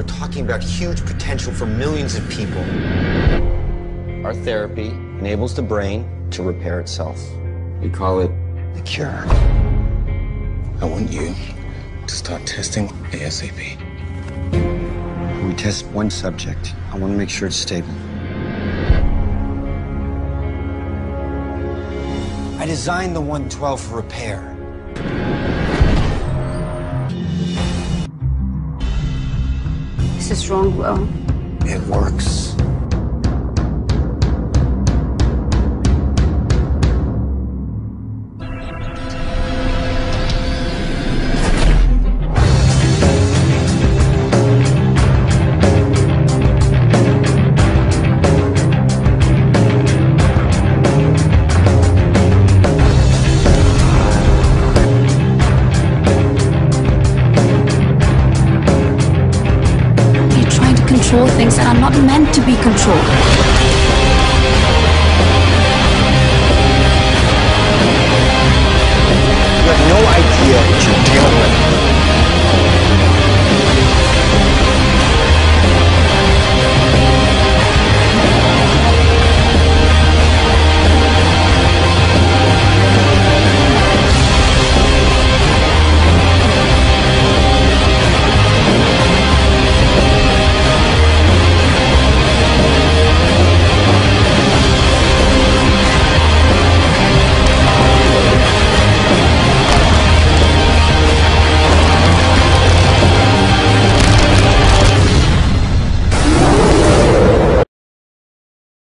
talking about huge potential for millions of people. Our therapy enables the brain to repair itself. We call it the cure. I want you to start testing ASAP. We test one subject. I want to make sure it's stable. I designed the 112 for repair. This is wrong, Will. It works. Control things that are not meant to be controlled.